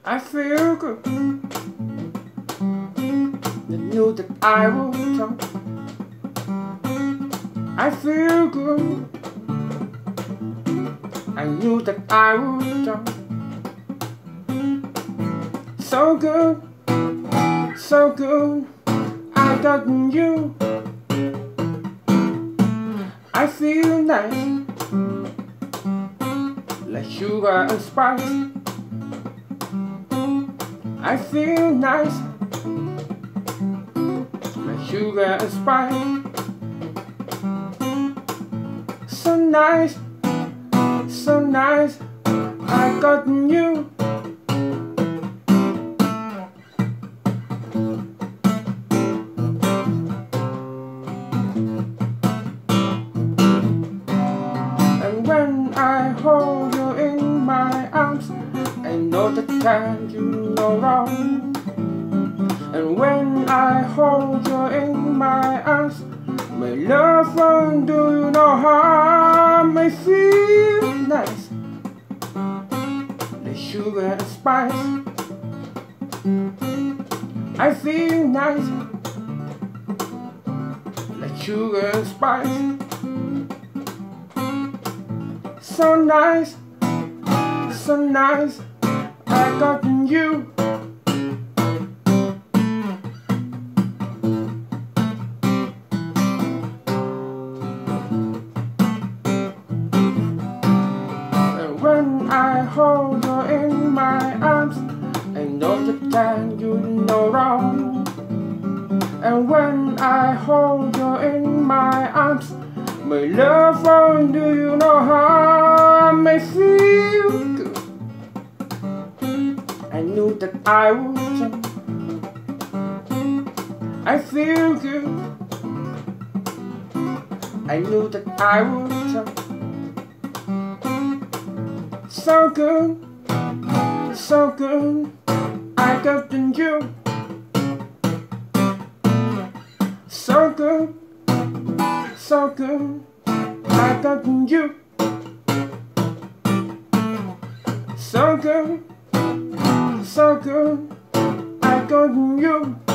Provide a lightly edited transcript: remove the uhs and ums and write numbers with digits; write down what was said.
I feel good. I knew that I would jump. I feel good. I knew that I would jump. So good, so good. I got you. I feel nice, like sugar and spice. I feel nice, like sugar and spice. So nice, so nice. I got you. And when I hold you in my arms, I know that can't do no wrong. And when I hold you in my arms, my love won't do you no harm. I feel nice, like sugar and spice. I feel nice, like sugar and spice. So nice, so nice. I got you. And when I hold you in my arms, I know that can't do no wrong. And when I hold you in my arms, my love won't do you no harm. I feel good. I knew that I would jump. I feel good. I knew that I would jump. So good, so good. I got you. So good, so good. I got you. So good, so good. I got you.